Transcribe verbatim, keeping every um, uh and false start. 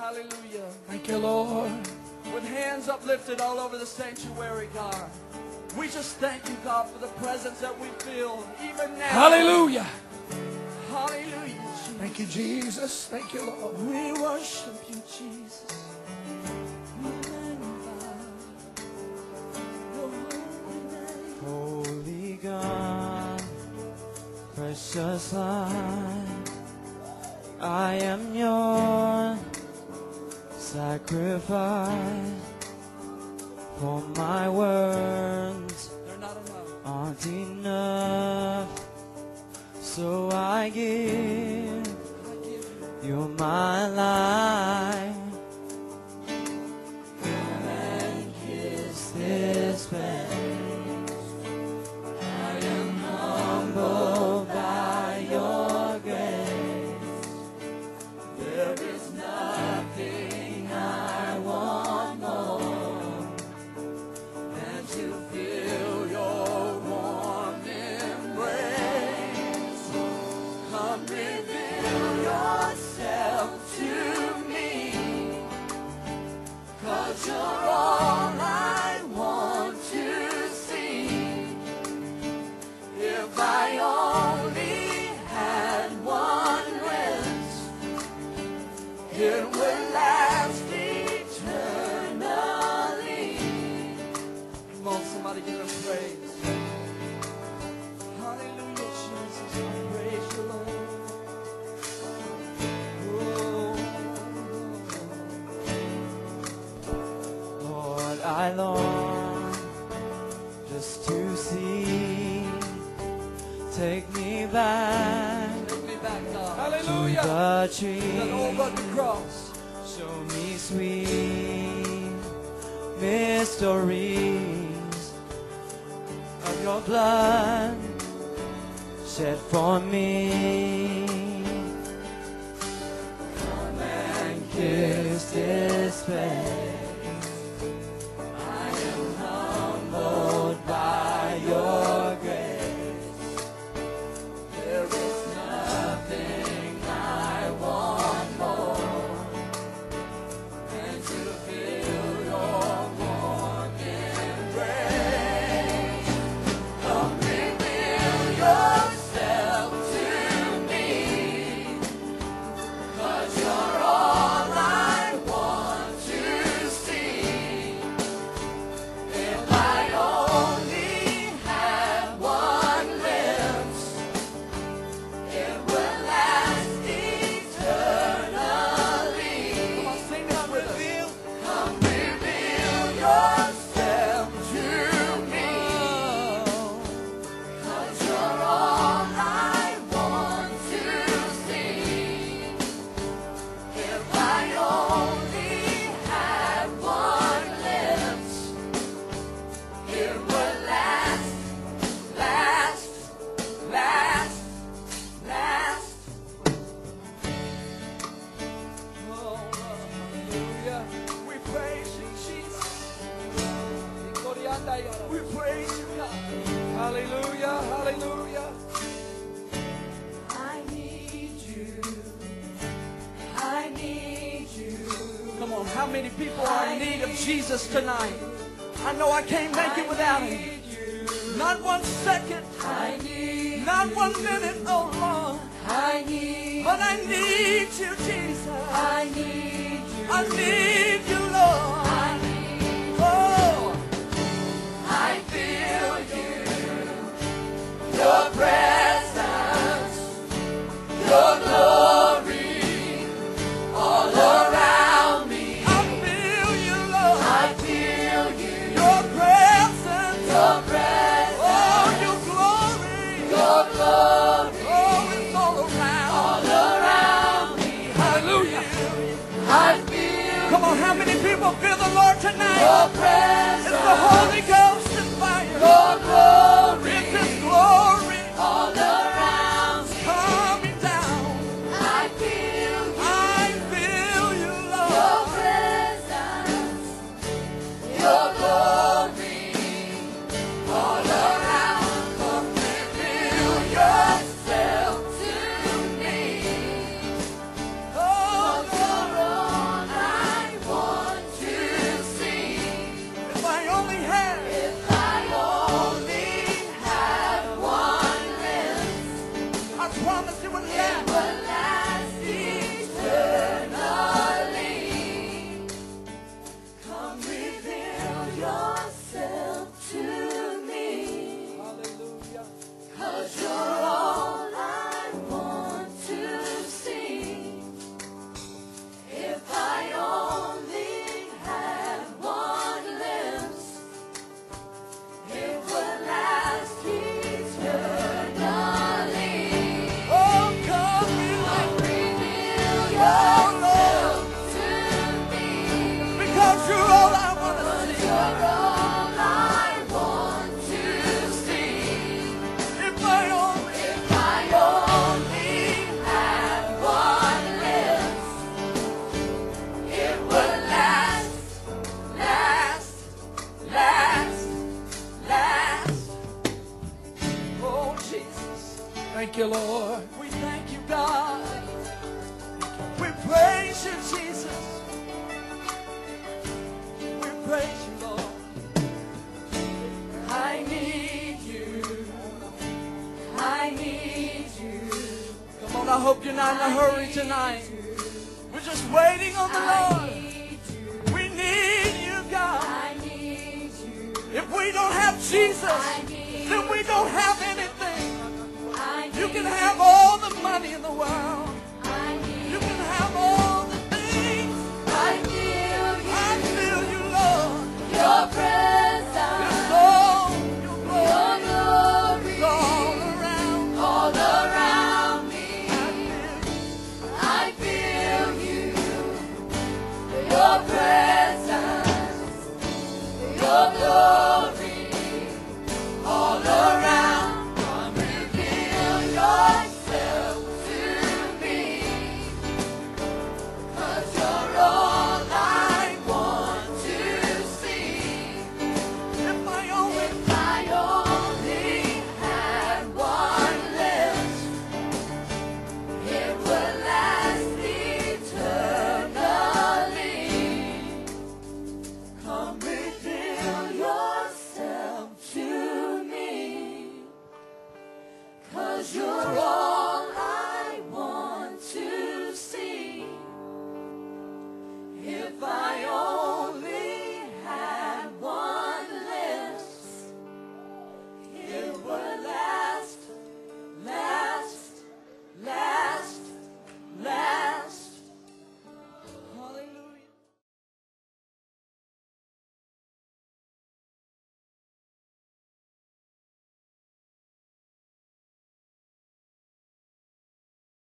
Hallelujah. Thank you, Lord. With hands uplifted all over the sanctuary, God, we just thank you, God, for the presence that we feel even now. Hallelujah. Hallelujah, Jesus. Thank you, Jesus. Thank you, Lord. We worship you, Jesus. We magnify your holy name. Holy God, precious Lamb, I am your sacrifice. For my words They're not enough. aren't enough, so I give you my life. Come and kiss this place. I am humbled by your grace. There is nothing I want more than to feel your warm embrace. Come reveal yourself to me, 'cause you're all I want to see. If I only had one wish, it would last eternally. Come on, somebody give him praise. Hallelujah, Jesus. I praise you, Lord. Lord, I long just to see. Take me back Take me back, God. to Hallelujah. the That tree. old rugged cross. Show me sweet mysteries of your blood shed for me. Come and kiss this face. I am humbled by your grace. There is nothing I want more than to feel your warm embrace. Come reveal yourself to me, 'cause you're all I want to see. If I only had one lips, it would last eternally. Come on, sing this with us. Come reveal yourself to me, 'cause you're all I want to see. If I only had one lips, it would last, last, last, last. Oh, hallelujah. We praise you, Jesus. We praise you, God. Hallelujah. Hallelujah. I need you. I need you. Come on, how many people are in need of Jesus tonight? I know I can't make it without him. Not one second, I need not one minute, oh Lord. I need But I need you, Jesus. I need you. I need you, Lord. I need Oh, I feel you. Your presence, your glory all around me. I feel you, Lord. I feel you. Your presence, Your presence, oh, your glory, your glory oh, it's all around. all around me. Hallelujah. I feel Come on, how many people feel the Lord tonight? your It's presence, the Holy Ghost and fire. your glory It's His glory all around me. coming down. I feel you. I feel you, Your Lord. presence, your glory all around. Come reveal yourself to me. Oh, You're all I God promised it would It last. will last eternally. Come reveal yourself to me. Hallelujah. 'Cause you're all I want to see. If I only had one glimpse, it would last eternally. Oh, come reveal Reveal yourself yourself to me. because you're all I want to see. You're all I want to see. If I only, If I only had one glimpse, it would last, last, last, last. oh Jesus, Thank you, Lord. we thank you, God. We praise you, Jesus. We praise you, Lord. I need you. I need you. Come on, I hope you're not in a hurry tonight. We're just waiting on the I Lord. need you. We need you, God. I need you. If we don't have Jesus, I need then we don't have anything. I need You can have all the money in the world. I need You can have all the things. I feel you. I feel you, Lord. Your Your presence. soul, your Your glory, glory. is all around. All around me. I feel I feel you. Your presence. Your glory. All around. Come reveal yourself to me. 'Cause you're all I want to see. if I only, If I only had one glimpse, it would last eternally. Come reveal yourself to me. 'Cause you're all